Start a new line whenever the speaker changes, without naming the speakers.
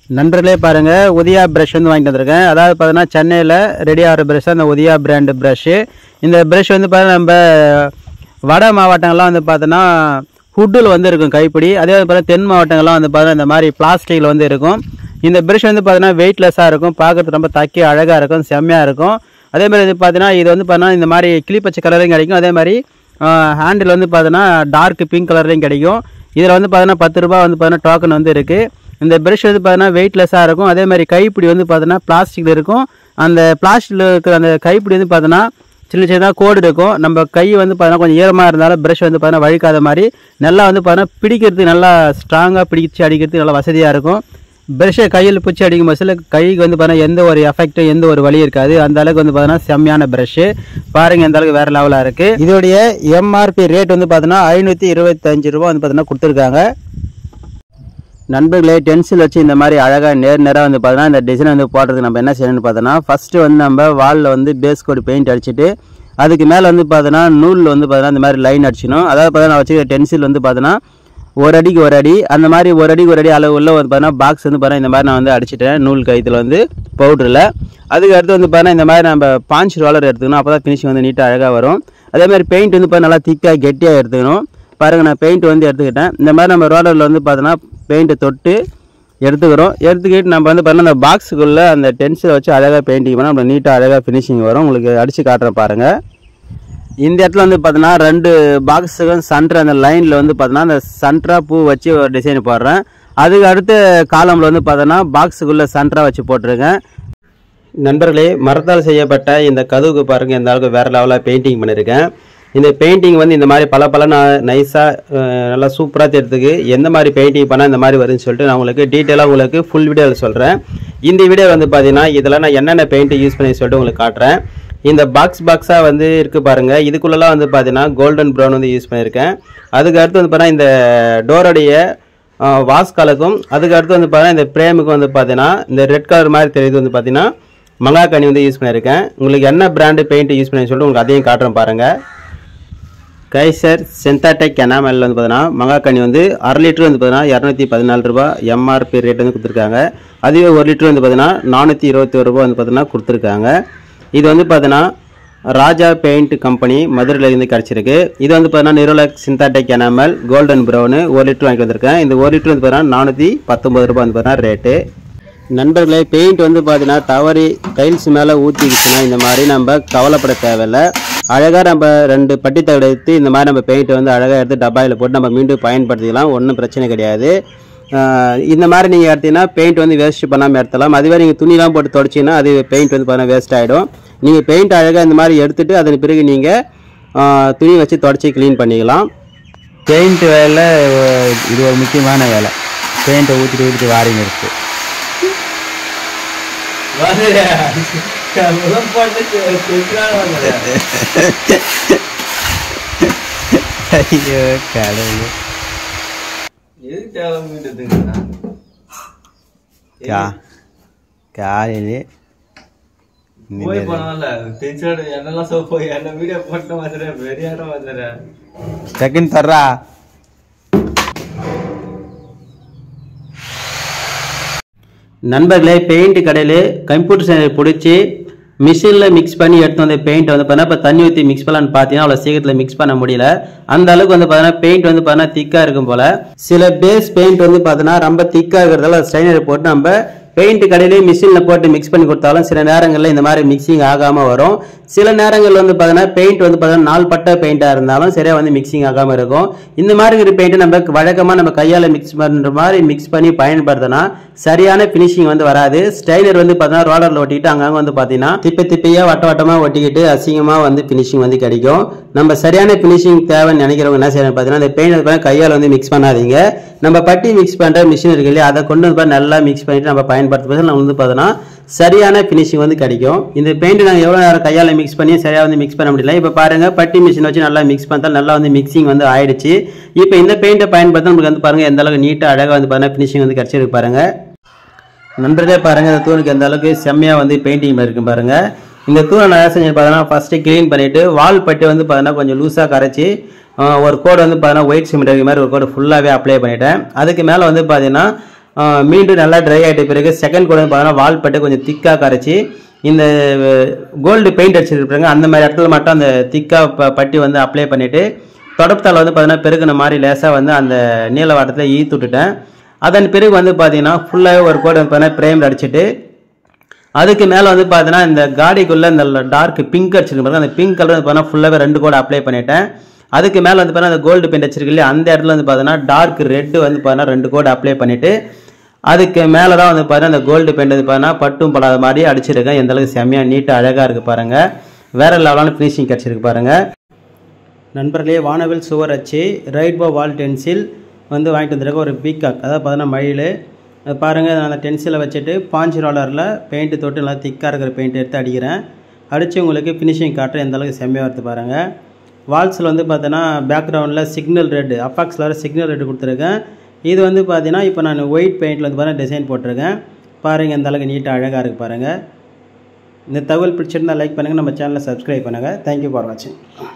நண்பர்களே பாருங்க, உதயா பிரஷ் வந்து வாங்கிட்டு வந்திருக்கேன். அதாவது பார்த்தீங்கன்னா சென்னையில் ரெடி ஆகிற பிரஷ் அந்த உதயா பிராண்டு ப்ரஷ்ஷு. இந்த ப்ரஷ் வந்து பார்த்தீங்கன்னா நம்ம வட மாவட்டங்கள்லாம் வந்து பார்த்தோன்னா ஹுட்டில் வந்து இருக்கும் கைப்பிடி. அதே வந்து பார்த்தீங்கன்னா தென் மாவட்டங்கள்லாம் வந்து பார்த்தீங்கன்னா இந்த மாதிரி பிளாஸ்டிக்கில் வந்து இருக்கும். இந்த ப்ரஷ் வந்து பார்த்தீங்கன்னா வெயிட்லெஸ்ஸாக இருக்கும், பார்க்குறது ரொம்ப தக்கி அழகாக இருக்கும், செம்மையாக இருக்கும். அதே மாதிரி இது பார்த்தீங்கன்னா இது வந்து பார்த்தீங்கன்னா இந்த மாதிரி கிளிப்பச்சை கலர்லையும் கிடைக்கும். அதே மாதிரி ஹேண்டில் வந்து பார்த்தீங்கன்னா டார்க் பிங்க் கலர்லையும் கிடைக்கும். இதில் வந்து பார்த்தீங்கன்னா 10 ரூபா வந்து பார்த்தீங்கன்னா டோக்கன் வந்து இருக்குது. இந்த ப்ரஷ் வந்து பார்த்தீங்கன்னா வெயிட்லெஸ்ஸாக இருக்கும். அதே மாதிரி கைப்பிடி வந்து பார்த்தீங்கன்னா பிளாஸ்டிக்கில் இருக்கும். அந்த பிளாஸ்டிக்கில் இருக்கிற அந்த கைப்பிடி வந்து பார்த்தீங்கன்னா சின்ன சின்னதாக கோடு இருக்கும். நம்ம கை வந்து பார்த்தீங்கன்னா கொஞ்சம் ஈரமாக இருந்தாலும் ப்ரஷ் வந்து பார்த்தீங்கன்னா வழுக்காத மாதிரி நல்லா வந்து பார்த்தீங்கன்னா பிடிக்கிறதுக்கு நல்லா ஸ்ட்ராங்காக பிடிச்சி அடிக்கிறதுக்கு நல்லா வசதியாக இருக்கும். ப்ரஷ்ஷை கையில் பிடிச்சி அடிக்கும் பஸ்ஸில் கைக்கு வந்து பார்த்தீங்கன்னா எந்த ஒரு எஃபெக்ட்டும் எந்த ஒரு வலி இருக்காது. அந்த அளவுக்கு வந்து பார்த்தீங்கன்னா செம்மையான ப்ரஷ்ஷு பாருங்கள், எந்த அளவுக்கு வேறு லெவலாக இருக்குது. இதோடைய எம்ஆர்பி ரேட் வந்து பார்த்தீங்கன்னா 525 ரூபா வந்து பார்த்தீங்கன்னா கொடுத்துருக்காங்க. நண்பர்களே, டென்சில் வச்சு இந்த மாதிரி அழகாக நேராக வந்து பார்த்தோன்னா இந்த டிசைன் வந்து போடுறதுக்கு நம்ம என்ன செய்யணும்னு பார்த்தோன்னா ஃபஸ்ட்டு வந்து நம்ம வாலில் வந்து பேஸ் கோட் பெயிண்ட் அடிச்சுட்டு அதுக்கு மேலே வந்து பார்த்தோன்னா நூலில் வந்து பார்த்தோன்னா இந்த மாதிரி லைன் அடிச்சிடணும். அதாவது பார்த்தா நான் வச்சுக்கிற டென்சில் வந்து பார்த்தோன்னா 1 அடிக்கு 1 அடி அந்த மாதிரி 1 அடிக்கு 1 அடி அளவு உள்ள வந்து பார்த்தோன்னா பாக்ஸ் வந்து பார்த்தா இந்த மாதிரி நான் வந்து அடிச்சிட்டேன் நூல் கயிற்றுல வந்து பவுடரில். அதுக்கு அடுத்து வந்து பார்த்தோன்னா இந்த மாதிரி நம்ம பாஞ்ச் ரோலர் எடுத்துக்கணும், அப்போ தான் ஃபினிஷிங் வந்து நீட்டாக அழகாக வரும். அதே மாதிரி பெயிண்ட் வந்து பார்த்தா நல்லா திக்காக கெட்டியாக எடுத்துக்கணும். பாருங்கள், நான் பெயிண்ட் வந்து எடுத்துக்கிட்டேன். இந்த மாதிரி நம்ம ரோலரில் வந்து பார்த்தோன்னா பெயிண்ட்டை தொட்டு எடுத்துக்கிட்டு நம்ம வந்து பார்த்தோன்னா அந்த பாக்ஸுக்குள்ளே அந்த டென்சிலை வச்சு அழகாக பெயிண்டிங் பண்ணால் நம்ம நீட்டாக அழகாக ஃபினிஷிங் வரும். உங்களுக்கு அடித்து காட்டுறேன் பாருங்கள். இந்த இடத்துல வந்து பார்த்தோன்னா 2 பாக்ஸுக்கும் சென்டர் அந்த லைனில் வந்து பார்த்தோன்னா அந்த சென்டராக பூ வச்சு ஒரு டிசைன் போடுறேன். அதுக்கு அடுத்த காலமில் வந்து பார்த்தோன்னா பாக்ஸுக்குள்ளே சென்டராக வச்சு போட்டிருக்கேன். நண்பர்களே, மரத்தால் செய்யப்பட்ட இந்த கதவுக்கு பாருங்கள் எந்த அளவுக்கு வேறு லெவலாக பெயிண்டிங் பண்ணியிருக்கேன். இந்த பெயிண்டிங் வந்து இந்த மாதிரி பல நைஸாக நல்லா சூப்பராக தெரியுதுக்கு எந்த மாதிரி பெயிண்டிங் பண்ணால் இந்த மாதிரி வருதுன்னு சொல்லிட்டு நான் உங்களுக்கு டீட்டெயிலாக உங்களுக்கு ஃபுல் வீடியோவில் சொல்கிறேன். இந்த வீடியோ வந்து பார்த்தீங்கன்னா இதில் நான் என்னென்ன பெயிண்ட் யூஸ் பண்ணி சொல்லிட்டு உங்களுக்கு காட்டுறேன். இந்த பாக்ஸாக வந்து இருக்குது பாருங்கள், இதுக்குள்ளெல்லாம் வந்து பார்த்தீங்கன்னா கோல்டன் ப்ரௌன் வந்து யூஸ் பண்ணியிருக்கேன். அதுக்கு அடுத்து வந்து பார்த்தீங்கன்னா இந்த டோரோடைய வாஸ்காலுக்கும் அதுக்கு அடுத்து வந்து பார்த்தீங்கன்னா இந்த பிரேமுக்கும் வந்து பார்த்தீங்கன்னா இந்த ரெட் கலர் மாதிரி தெரியுது வந்து பார்த்தீங்கன்னா மங்காக்கனி வந்து யூஸ் பண்ணியிருக்கேன். உங்களுக்கு என்ன பிராண்டு பெயிண்ட் யூஸ் பண்ணி சொல்லிட்டு உங்களுக்கு அதையும் காட்டுறேன் பாருங்கள். கைசர் சிந்தட்டிக் எனாமல் வந்து பார்த்தீங்கன்னா மங்காக்கனி வந்து 1/2 லிட்டர் வந்து பார்த்தீங்கன்னா 214 ரூபா எம்ஆர்பி ரேட் வந்து கொடுத்துருக்காங்க. அதுவே 1 லிட்டர் வந்து பார்த்தீங்கன்னா 421 ரூபா வந்து பார்த்தீங்கன்னா கொடுத்துருக்காங்க. இது வந்து பார்த்தீங்கன்னா ராஜா பெயிண்ட் கம்பெனி மதுரையிலேருந்து கிடச்சிருக்கு. இது வந்து பார்த்தீங்கன்னா Nerolac synthetic enamel golden brown 1 litre வாங்கிட்டு வந்திருக்கேன். இந்த 1 லிட்டர் வந்து பார்த்தீங்கன்னா 419 ரூபா வந்து பார்த்தீங்கன்னா ரேட்டு. நண்பர்களே, பெயிண்ட் வந்து பார்த்தீங்கன்னா தவறி டைல்ஸ் மேலே ஊற்றிக்கிச்சுன்னா இந்த மாதிரி நம்ம கவலைப்பட தேவையில்லை. அழகாக நம்ம 2 பட்டி தகடு எடுத்து இந்த மாதிரி நம்ம பெயிண்ட்டை வந்து அழகாக எடுத்து டப்பாயில் போட்டு நம்ம மீண்டும் பயன்படுத்திக்கலாம், ஒன்றும் பிரச்சனை கிடையாது. இந்த மாதிரி நீங்கள் எடுத்தீங்கன்னா பெயிண்ட் வந்து வேஸ்ட் பண்ணாமல் எடுத்தலாம். அதுவே நீங்கள் துணிலாம் போட்டு தொடச்சிங்கன்னா அது பெயிண்ட் வந்து பார்த்தீங்கன்னா வேஸ்ட் ஆகிடும். நீங்கள் பெயிண்ட் அழகாக இந்த மாதிரி எடுத்துகிட்டு அதன் பிறகு நீங்கள் துணி வச்சு தொடச்சி க்ளீன் பண்ணிக்கலாம். பெயிண்ட் வேலை இது ஒரு முக்கியமான வேலை. பெயிண்ட்டை ஊற்றிட்டு வாரிங் இருக்குது. ஐயோ கடவுளே, காலையிலே செகண்ட் தர்றா. நண்பர்களே, பெயிண்ட் கடையில் கம்ப்யூட்டர் சயின்ஸ் பிடிச்சி மிஷினில் மிக்ஸ் பண்ணி எடுத்து வந்த பெயிண்ட் வந்து பார்த்தீங்கன்னா இப்போ தண்ணி ஊற்றி மிக்ஸ் பண்ணலான்னு பார்த்தீங்கன்னா அவ்வளோ சீக்கிரத்தில் மிக்ஸ் பண்ண முடியல. அந்த அளவுக்கு வந்து பார்த்தீங்கன்னா பெயிண்ட் வந்து பார்த்தீங்கன்னா திக்காக இருக்கும் போல். சில பேஸ் பெயிண்ட் வந்து பார்த்தீங்கன்னா ரொம்ப திக்காக இருக்கிறதால ஸ்ட்ரைனரை போட்டு நம்ம பெயிண்ட் கடையிலேயே மிஷினில் போட்டு மிக்ஸ் பண்ணி கொடுத்தாலும் சில நேரங்களில் இந்த மாதிரி மிக்சிங் ஆகாமல் வரும். சில நேரங்கள் வந்து பார்த்தீங்கன்னா பெயிண்ட் வந்து பார்த்தீங்கன்னா 4 பட்டை பெயிண்டாக இருந்தாலும் சரியாக வந்து மிக்சிங் ஆகாமல் இருக்கும். இந்த மாதிரி இருக்கிற பெயிண்ட்டை நம்ம வழக்கமாக நம்ம கையால் மிக்ஸ் பண்ணுற மாதிரி மிக்ஸ் பண்ணி பயன்படுத்தினா சரியான ஃபினிஷிங் வந்து வராது. ஸ்டைலர் வந்து பார்த்தீங்கன்னா ரோலரில் ஒட்டிக்கிட்டு அங்கங்கே வந்து பார்த்தீங்கன்னா திப்பையாக வட்டமாக ஒட்டிக்கிட்டு அசிங்கமாக வந்து ஃபினிஷிங் வந்து கிடைக்கும். நம்ம சரியான ஃபினிஷிங் தேவைன்னு நினைக்கிறவங்க என்ன செய்யணும் பார்த்தீங்கன்னா இந்த பெயிண்ட் கையால் வந்து மிக்ஸ் பண்ணாதீங்க. நம்ம பட்டி மிக்ஸ் பண்ணுற மிஷின் இருக்கு இல்லையா, அதை கொண்டு வந்து நல்லா மிக்ஸ் பண்ணிட்டு நம்ம பயன்படுத்தும்போது நம்ம வந்து பார்த்தோன்னா சரியான ஃபினிஷிங் வந்து கிடைக்கும். இந்த பெயிண்ட் நாங்கள் எவ்வளோ நேரம் கையால் மிக்ஸ் பண்ணி சரியாக வந்து மிக்ஸ் பண்ண முடியல. இப்போ பாருங்கள், பட்டி மிஷின் வச்சு நல்லா மிக்ஸ் பண்ணால் நல்லா வந்து மிக்சிங் வந்து ஆயிடுச்சு. இப்போ இந்த பெயிண்ட்டை பயன்படுத்த நமக்கு வந்து பாருங்கள் எந்த அளவுக்கு நீட்டாக அழகாக வந்து பார்த்தீங்கன்னா ஃபினிஷிங் வந்து கிடச்சிருக்கு பாருங்கள். நண்பர்களே பாருங்கள், இந்த தூணுக்கு எந்த அளவுக்கு செம்மையாக வந்து பெயிண்டிங் இருக்குது பாருங்கள். இந்த தூணை நான் செஞ்சு பார்த்தீங்கன்னா ஃபஸ்ட்டு க்ளீன் பண்ணிவிட்டு வால் பட்டி வந்து பார்த்தீங்கன்னா கொஞ்சம் லூஸாக கரைச்சி ஒரு கோடு வந்து பார்த்தீங்கன்னா ஒயிட் சிமெண்ட் மாதிரி ஒரு கோடு ஃபுல்லாகவே அப்ளை பண்ணிவிட்டேன். அதுக்கு மேலே வந்து பார்த்தீங்கன்னா மீண்டும் நல்லா ட்ரை ஆகிட்ட பிறகு செகண்ட் கோட் வந்து பார்த்தீங்கன்னா வால் பட்டு கொஞ்சம் திக்காக கரைச்சி இந்த கோல்டு பெயிண்ட் அடிச்சிருப்பாங்க அந்த மாதிரி இடத்துல மட்டும் அந்த திக்காக பட்டி வந்து அப்ளை பண்ணிவிட்டு தொடப்பத்தால் வந்து பார்த்தீங்கன்னா பெருக்கின மாதிரி லேசாக வந்து அந்த நீல வாட்டத்தில் ஈத்து விட்டுட்டேன். அதன் பிறகு வந்து பார்த்தீங்கன்னா ஃபுல்லாகவே ஒரு கோடு வந்து பார்த்தீங்கன்னா பிரேம் அடிச்சுட்டு அதுக்கு மேலே வந்து பார்த்தீங்கன்னா இந்த காடிக்குள்ளே இந்த டார்க் பிங்க் அடிச்சிருப்பாங்க அந்த பிங்க் கலர் வந்து பார்த்தீங்கன்னா ஃபுல்லாகவே 2 கோடு அப்ளை பண்ணிட்டேன். அதுக்கு மேலே வந்து பார்த்தீங்கன்னா அந்த கோல்டு பெயிண்ட் அடிச்சிருக்கு இல்லையா அந்த இடத்துல வந்து பார்த்தீங்கன்னா டார்க் ரெட்டு வந்து பார்த்தீங்கன்னா 2 கோடு அப்ளை பண்ணிவிட்டு அதுக்கு மேலே தான் வந்து பார்த்தீங்கன்னா அந்த கோல்டு பெயிண்ட் வந்து பார்த்தீங்கன்னா பட்டும் படாத மாதிரி அடிச்சிருக்கேன். எந்த அளவுக்கு செம்மையாக நீட்டாக அழகாக இருக்குது பாருங்கள். வேறு லெவலான ஃபினிஷிங் கிடச்சிருக்கு பாருங்கள். நண்பர்களே வானவில் சுவர் அச்சு ரெயின்போ வால் டென்சில் வந்து வாங்கிட்டு வந்துருக்கேன். ஒரு பீகாக் அதாவது பார்த்தீங்கன்னா மயில் பாருங்கள். நான் அந்த டென்சிலை வச்சுட்டு பாஞ்ச் ரோலரில் பெயிண்ட்டு தொட்டு நல்லா திக்காக இருக்கிற பெயிண்ட் எடுத்து அடிக்கிறேன். அடித்து உங்களுக்கு ஃபினிஷிங் காட்டுறேன் எந்த அளவுக்கு செம்மையாக வருது பாருங்கள். வால்ஸில் வந்து பார்த்தீங்கன்னா பேக்ரவுண்டில் சிக்னல் ரெட்டு அப்பாக்ஸில் வர சிக்னல் ரெட்டு கொடுத்துருக்கேன். இது வந்து பார்த்தீங்கன்னா இப்போ நான் ஒயிட் பெயிண்டில் வந்து பார்த்தீங்கன்னா டிசைன் போட்டிருக்கேன். பாருங்கள் எந்த அளவுக்கு நீட்டாக அழகாக இருக்குது பாருங்கள். இந்த தகவல் பிடிச்சிருந்தால் லைக் பண்ணுங்கள், நம்ம சேனலை சப்ஸ்கிரைப் பண்ணுங்கள். தேங்க்யூ ஃபார் வாட்சிங்.